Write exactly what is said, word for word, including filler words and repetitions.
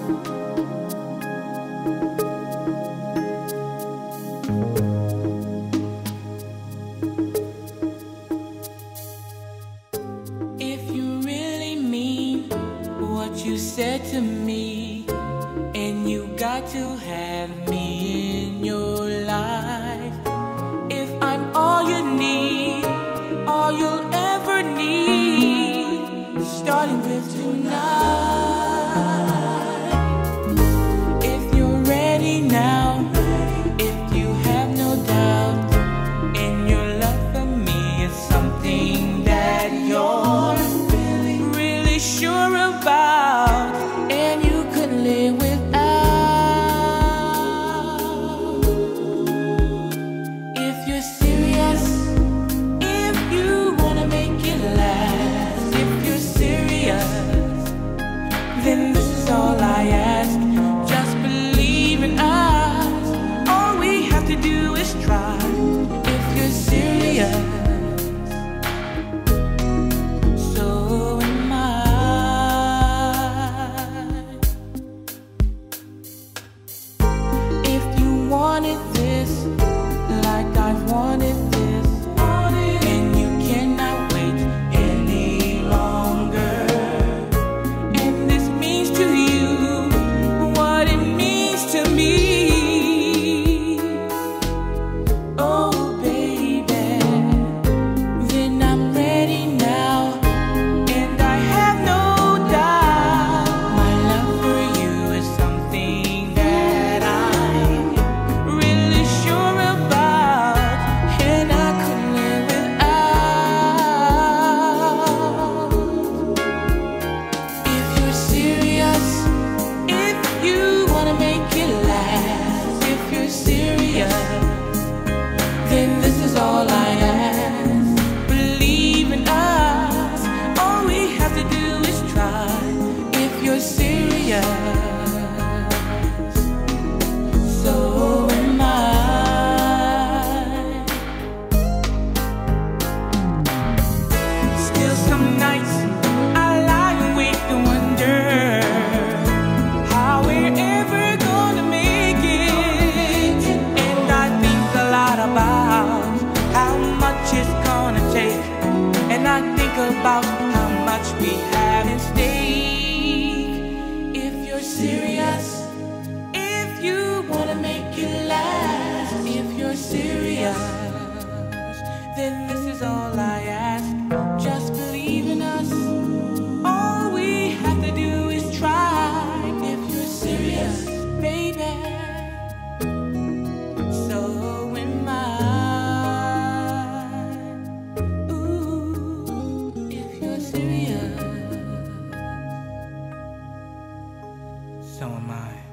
You said to me, and you got to have me in your life. If I'm all you need, all you'll ever need, starting with tonight. If you're ready now, if you have no doubt, and your love for me is something that you're really, really sure about, and you couldn't live without. If you're serious, if you wanna make it last, if you're serious, then this is all I ask. Just believe in us. All we have to do is try. If you're serious, wanted this like I've wanted this, and you cannot wait any longer. And this means to you what it means to me. Oh baby, then I'm ready now, and I have no doubt my love for you is something that I then this is all I ask. Believe in us. All we have to do is try. If you're serious, so am I. Still some nights I lie awake and wonder how we're ever gonna make it. And I think a lot about how much it's gonna take, and I think about how much we have at stake. If you're serious, if you wanna make it last, if you're serious, then this is all I ask. Just believe in us. All we have to do is try. If you're serious, baby, so am I. Ooh, if you're serious, so am I.